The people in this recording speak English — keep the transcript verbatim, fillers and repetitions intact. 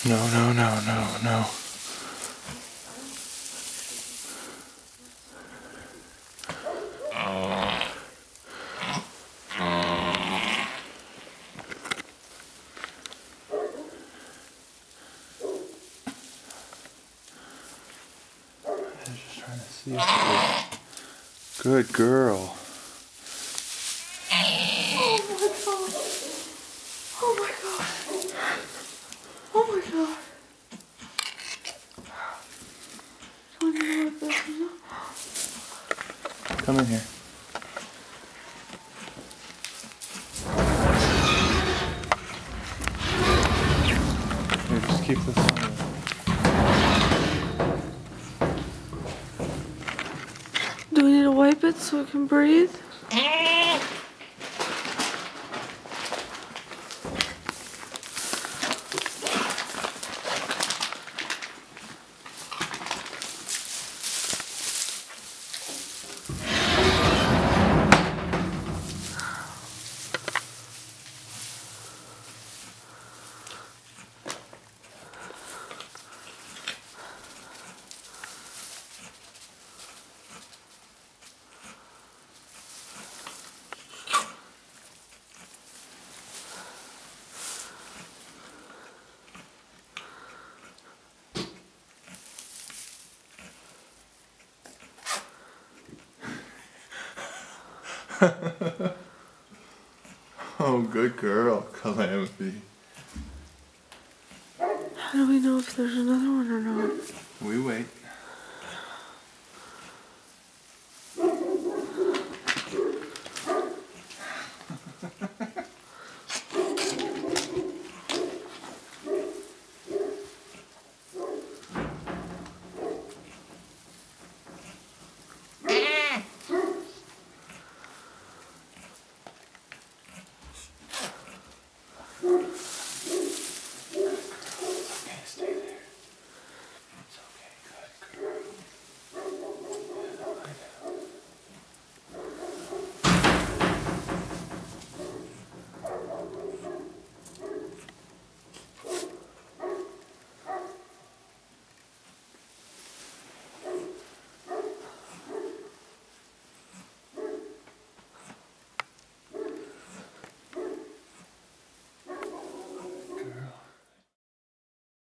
No, no, no, no, no. I was just trying to see if it was... Good girl. Oh my god. Oh my god. Oh my god. Come in here. Here, just keep this on you. Do we need to wipe it so it can breathe? Oh, good girl, Calamity. How do we know if there's another one or not? We wait.